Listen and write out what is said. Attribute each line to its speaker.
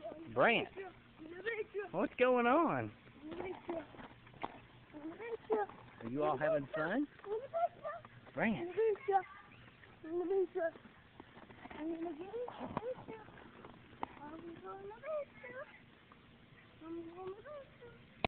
Speaker 1: Brandt, what's going on? Are you all having fun? Brandt.